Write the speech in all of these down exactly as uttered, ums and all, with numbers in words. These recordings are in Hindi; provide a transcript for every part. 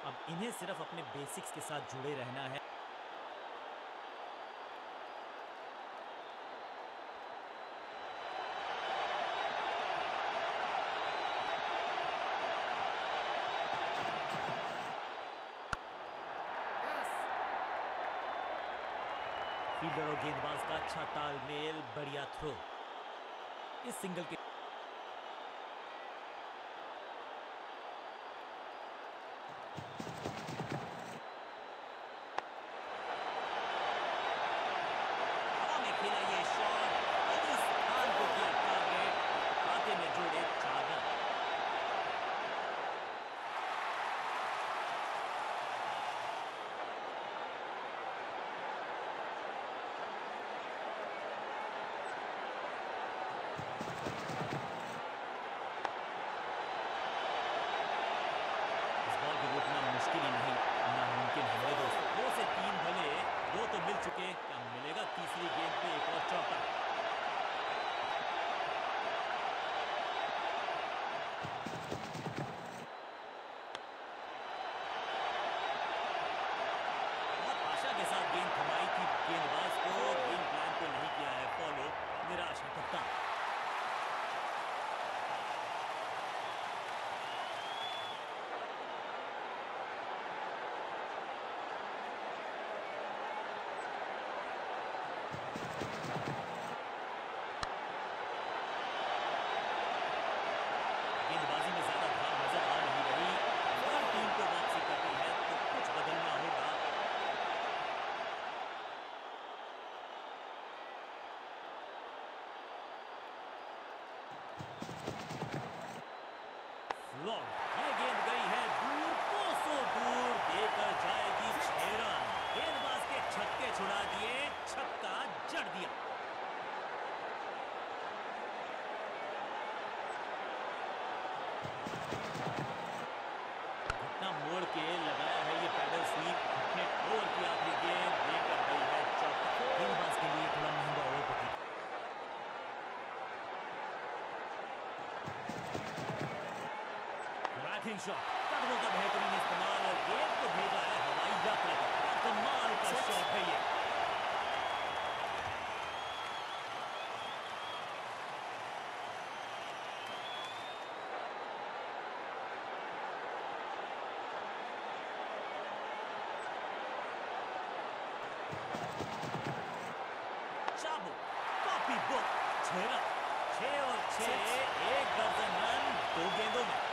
अब इन्हें सिर्फ अपने बेसिक्स के साथ जुड़े रहना है। फील्डर और गेंदबाज का अच्छा तालमेल, बढ़िया थ्रो। इस सिंगल के हवा में खेला ये शॉट, पाकिस्तान को किया टारगेट, खाते में जोड़े चार रन। मुश्किल ही नहीं, नामुमकिन है मेरे दोस्त। दो से तीन भले, दो तो मिल चुके, क्या मिलेगा तीसरी गेंद पे एक और चौका। बहुत आशा के साथ गेंद थमाई थी गेंदबाज को, गेम प्लान को नहीं किया है फॉलो, निराश है कप्तान। गेंदबाजी में ज्यादा धार नजर आ नहीं रही, अगर टीम को वापसी करनी है तो कुछ बदलना होगा। लॉन्ग, ये गेंद गई है दूर, कोसों दूर, देकर जाएगी छह रन। गेंदबाज के छक्के छुड़ा दिए, छक्का जड़ दिया। मोड़ के लगाया है ये पैडल स्वीप, अपने ओवर की आखिरी गेंद लेकर गई है चौका। गेंदबाज के लिए थोड़ा महंगा ओवर पकड़ी। बैटिंग शॉट, कदमों का बेहतरीन इस्तेमाल और गेंद को भेजा है हवाई यात्रा पर। कमाल का शॉट है ये। चाबू, कॉपी बुक, छह रन, छह और छह, एक दर्जन रन दो गेंदों में।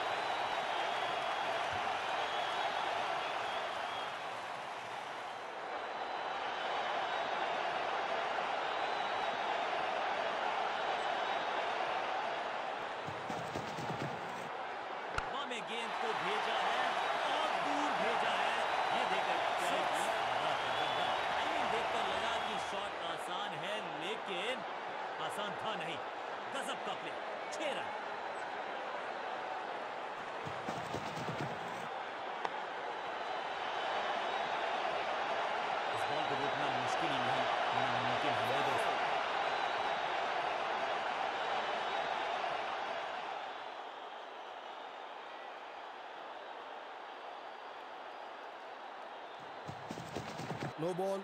हवा में गेंद को भेजा है और दूर भेजा है, ये देखकर जाएगी आधा दर्जन रन। टाइमिंग देखकर लगा कि शॉट आसान है, लेकिन आसान था नहीं। गजब का प्ले, छह रन। इस बॉल को रोकना मुश्किल ही नहीं, नामुमकिन है मेरे दोस्त। No ball.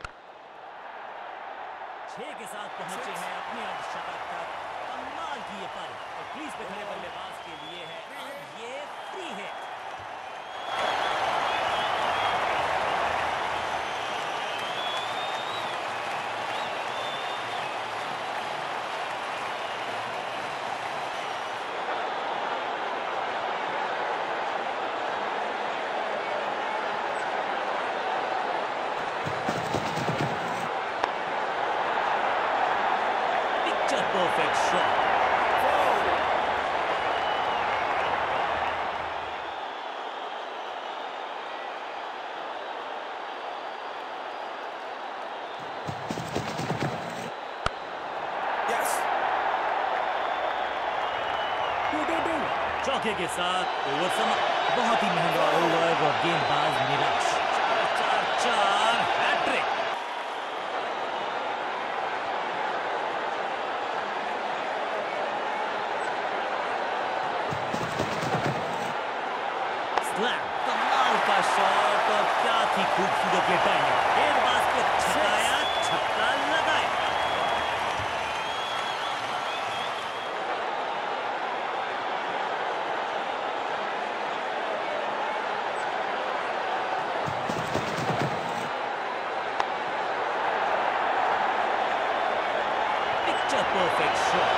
छह के साथ पहुंचे हैं अपने अर्धशतक तक। कमाल की ये पारी, और क्रीज पे खड़े बल्लेबाज के लिए है अब ये फ्री है। Perfect shot. Yes. चौके के साथ ओवर समाप्त। बहुत ही महंगा ओवर और गेंदबाज निराश। चार चार चार हैट्रिक। स्लैम, कमाल का देखिए टाइमिंग, गेंदबाज को छकाया, छक्का लगाया। Picture perfect shot.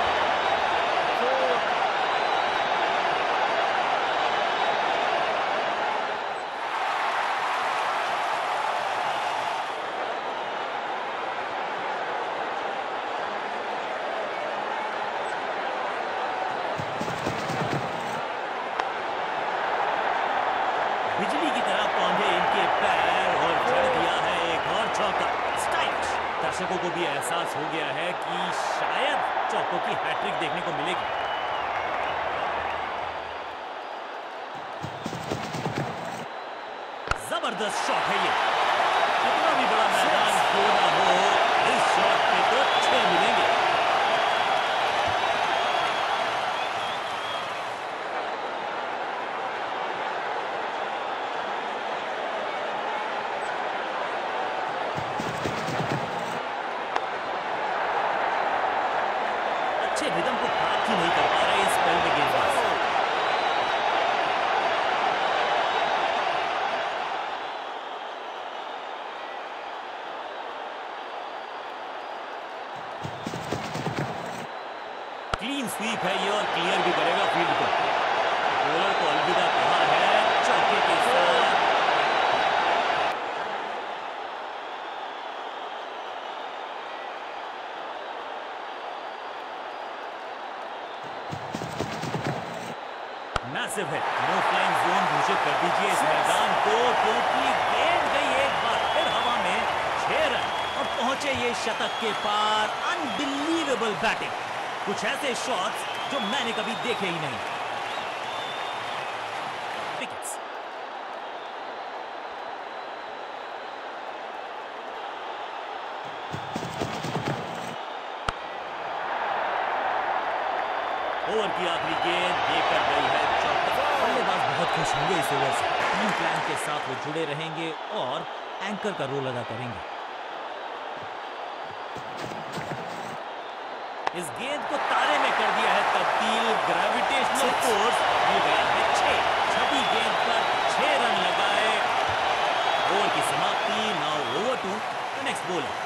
बिजली की तरह पौधे इनके पैर और जड़ दिया है एक और चौका। स्टाइलिश। दर्शकों को भी एहसास हो गया है कि शायद चौकों की हैट्रिक देखने को मिलेगी। जबरदस्त शॉट है ये। कितना भी बड़ा मैदान क्यों ना हो, इस शॉट पे तो छह मिलेंगे। अच्छे रिदम को प्राप्त ही नहीं कर पा रहे इस स्पेल में गेंदबाज। क्लीन स्वीप है ये और क्लियर भी करेगा फील्ड को। बॉलर को अलविदा कहा है चौके के साथ। मैसिव है। नो फ्लाइंग जोन घोषित कर दीजिए इस मैदान को, क्योंकि गेंद गई एक बार फिर हवा में। छह रन और पहुंचे ये शतक के पार। Unbelievable batting. कुछ ऐसे शॉट्स जो मैंने कभी देखे ही नहीं। विकेट्स। ओवर की आखिरी गेंद देकर गई है चौका। बल्लेबाज बहुत खुश होंगे इस ओवर से। टीम प्लान के साथ वो जुड़े रहेंगे और एंकर का रोल अदा करेंगे। इस गेंद को तारे में कर दिया है तब्दील। ग्रेविटेशनल फोर्स मिल गया है छह। छठी गेंद पर छह रन लगाए। ओवर की समाप्ति। Now over to the next bowler.